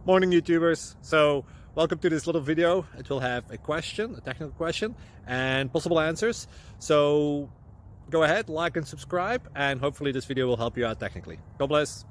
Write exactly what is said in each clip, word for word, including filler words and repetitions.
Morning YouTubers. So welcome to this little video. It will have a question, a technical question, and possible answers. So go ahead, like and subscribe, and hopefully this video will help you out technically. God bless.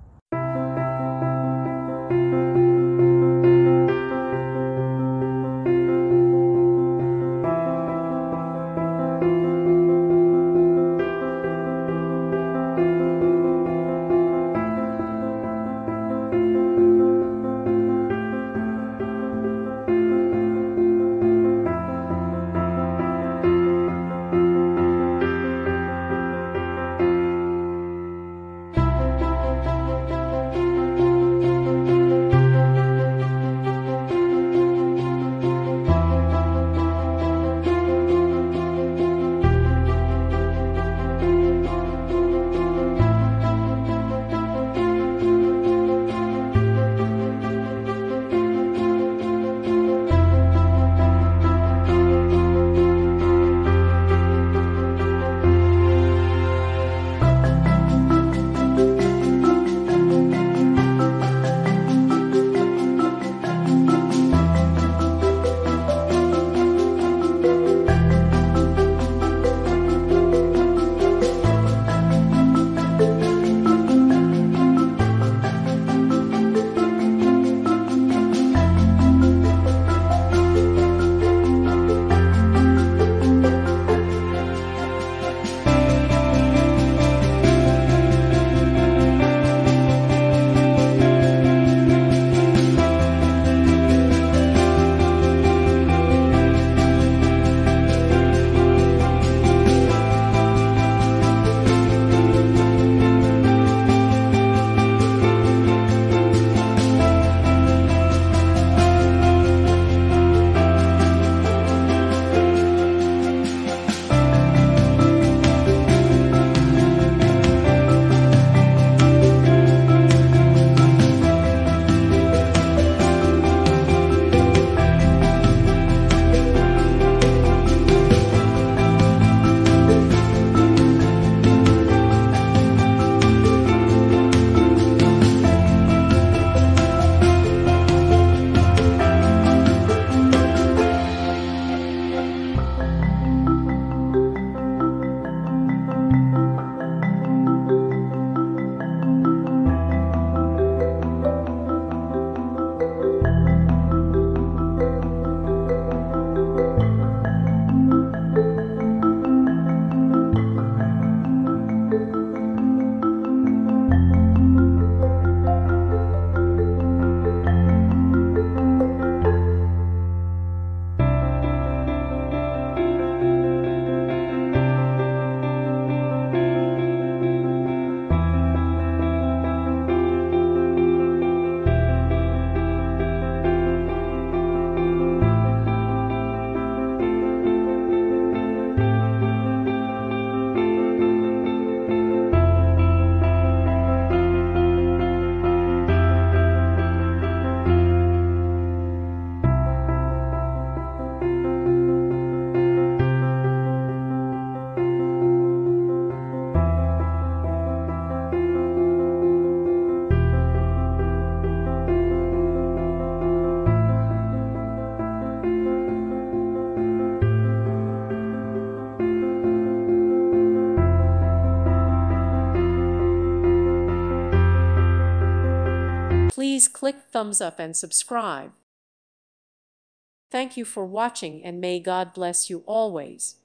Please click thumbs up and subscribe. Thank you for watching, and may God bless you always.